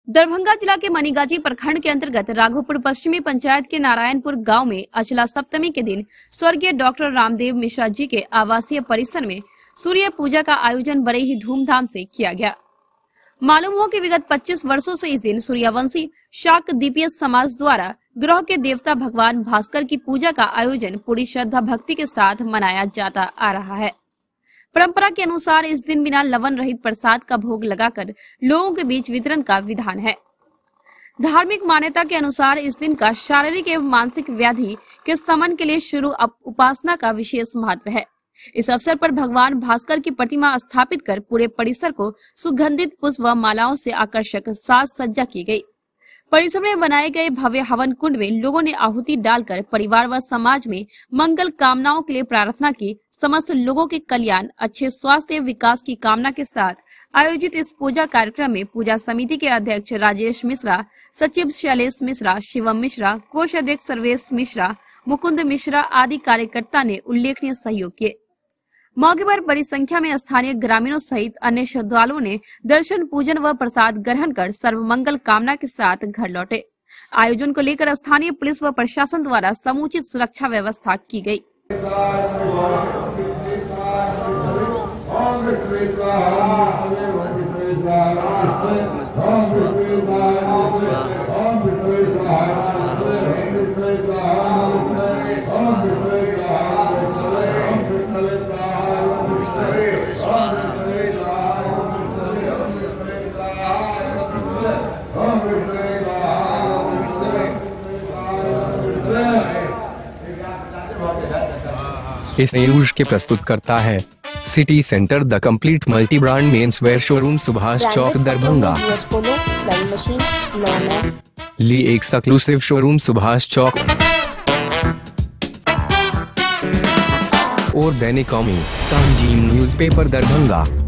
दरभंगा जिला के मनीगाजी प्रखंड के अंतर्गत राघोपुर पश्चिमी पंचायत के नारायणपुर गांव में अचला सप्तमी के दिन स्वर्गीय डॉक्टर रामदेव मिश्रा जी के आवासीय परिसर में सूर्य पूजा का आयोजन बड़े ही धूमधाम से किया गया। मालूम हो कि विगत 25 वर्षों से इस दिन सूर्यवंशी शाक्त दीपीय समाज द्वारा ग्रह के देवता भगवान भास्कर की पूजा का आयोजन पूरी श्रद्धा भक्ति के साथ मनाया जाता आ रहा है। परंपरा के अनुसार इस दिन बिना लवण रहित प्रसाद का भोग लगाकर लोगों के बीच वितरण का विधान है। धार्मिक मान्यता के अनुसार इस दिन का शारीरिक एवं मानसिक व्याधि के शमन के लिए शुरू उपासना का विशेष महत्व है। इस अवसर पर भगवान भास्कर की प्रतिमा स्थापित कर पूरे परिसर को सुगंधित पुष्प व मालाओं से आकर्षक साज सज्जा की गई। परिसर में बनाए गए भव्य हवन कुंड में लोगों ने आहुति डालकर परिवार व समाज में मंगल कामनाओं के लिए प्रार्थना की। समस्त लोगों के कल्याण, अच्छे स्वास्थ्य एवं विकास की कामना के साथ आयोजित इस पूजा कार्यक्रम में पूजा समिति के अध्यक्ष राजेश मिश्रा, सचिव शैलेश मिश्रा, शिवम मिश्रा, कोष अध्यक्ष सर्वेश मिश्रा, मुकुंद मिश्रा आदि कार्यकर्ता ने उल्लेखनीय सहयोग किए। मौके पर बड़ी संख्या में स्थानीय ग्रामीणों सहित अन्य श्रद्धालुओं ने दर्शन, पूजन व प्रसाद ग्रहण कर सर्वमंगल कामना के साथ घर लौटे। आयोजन को लेकर स्थानीय पुलिस व प्रशासन द्वारा समुचित सुरक्षा व्यवस्था की गई। इस न्यूज के प्रस्तुत करता है city centre the complete multi brand men's wear showroom, Subhash Chowk, Darbhanga. Lee exclusive showroom, Subhash Chowk. और दैनिक कौमी तंजीम न्यूज़पेपर, दरभंगा।